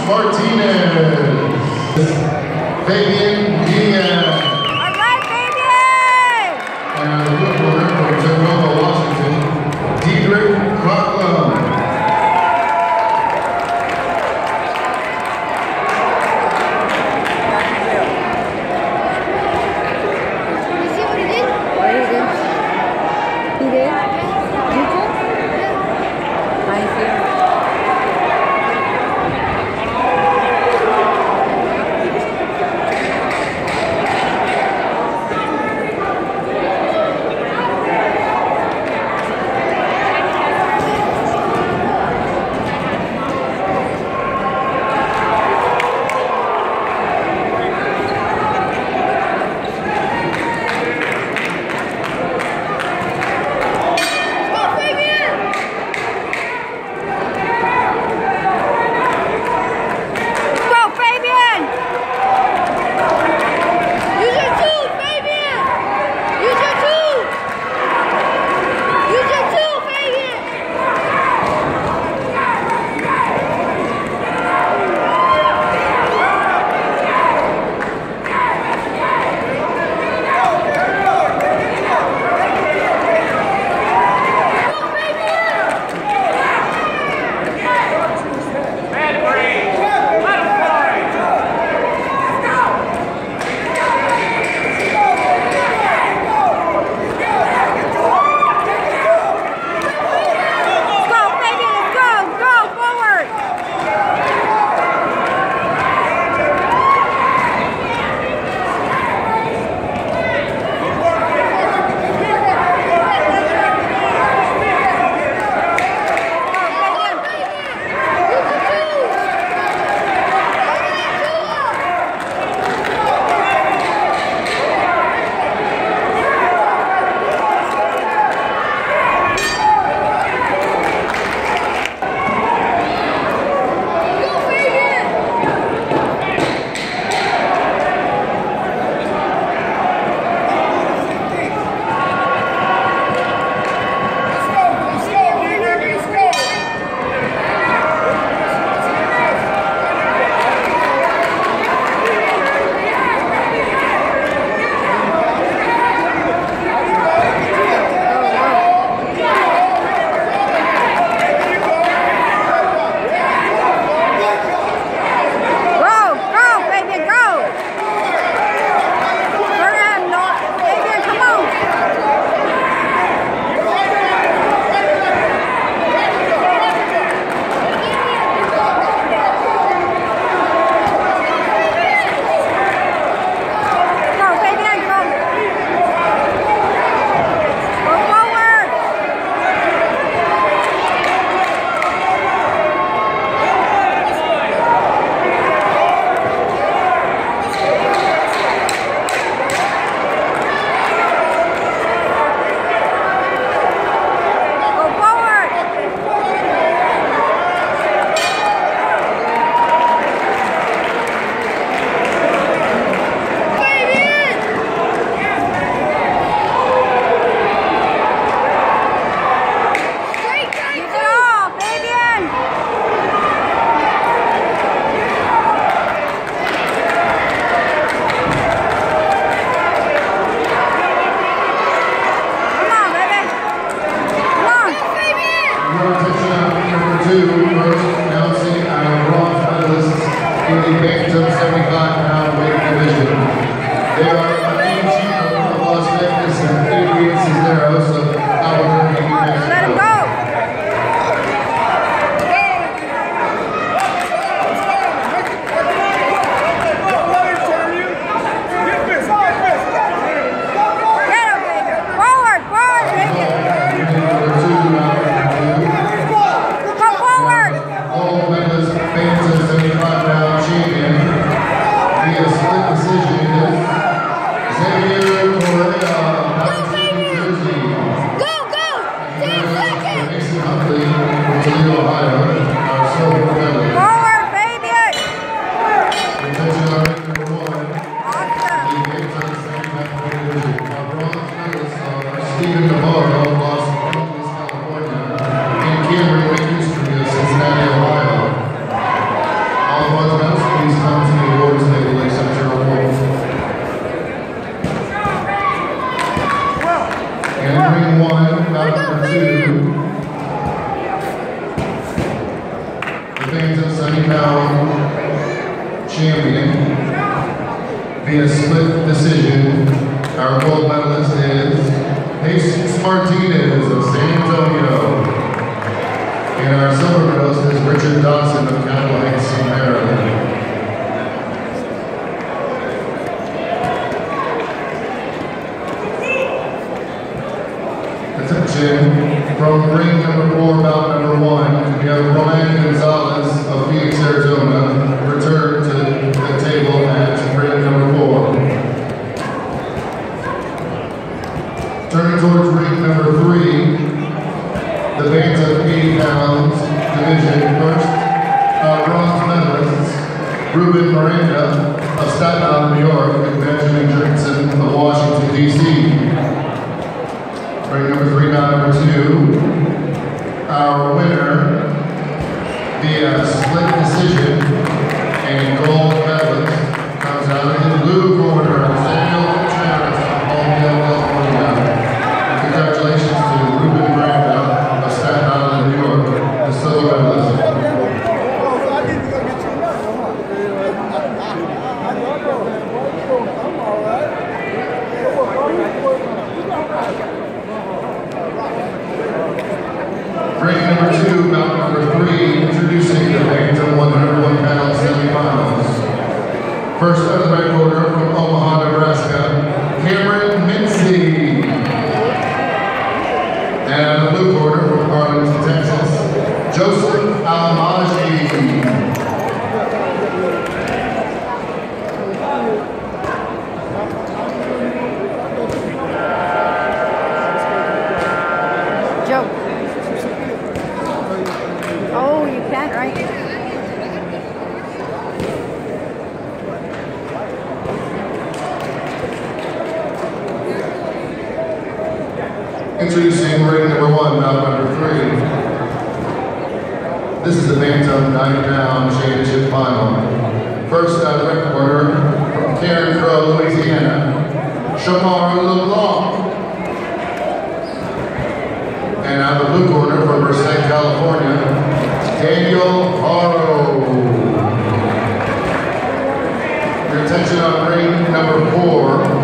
Fabian, Diaz. All right, Fabian! And the footballer from Tacoma, Washington, You see what he did? What he did? He did? You did? I see. Bantam 70-pound champion via split decision. Our gold medalist is Jesus Martinez of San Antonio. And our silver medalist is Richard Dodson of Capitol Heights, Maryland. Attention, from ring number 4, bout number 1, we have Ryan Gonzalez of Phoenix, Arizona, return to the table at ring number 4. Turning towards ring number 3, the bantam 80 pounds division. First, our bronze medalists, Ruben Miranda of Staten Island, New York, and Benjamin Drinson of Washington, D.C. Ring number 3, bout number 2, our winner via split decision and gold medalist comes out in the blue corner, Samuel Travis of Palmdale, California. Congratulations to Ruben Miranda of Staten Island, New York, the silver medalist. Ring number 2, bout number 3, introducing the Bantam 101-pound semifinals. First out of the red corner from Omaha, Nebraska, Cameron Mincy. And out of the blue corner from Arlington, Texas, Joseph Almaji. Joe. Oh, you can't, right? Introducing ring number 1, bout number 3. This is the Bantam 90-pound championship final. First out of the red corner from Karen Crow, Louisiana, Shamar LeBlanc. And out of the blue corner from Merced, California, Daniel Haro. Your attention on ring number 4.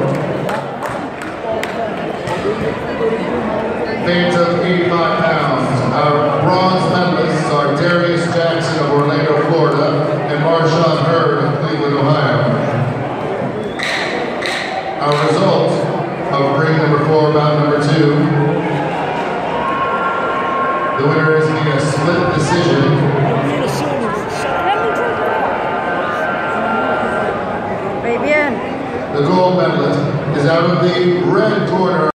Bantam 85 pounds. Our bronze medalists are Darius Jackson of Orlando, Florida, and Marshawn Hurd of Cleveland, Ohio. Our result of ring number 4, bout number 2. The winner is via split decision. Fabian. The gold medalist is out of the red corner.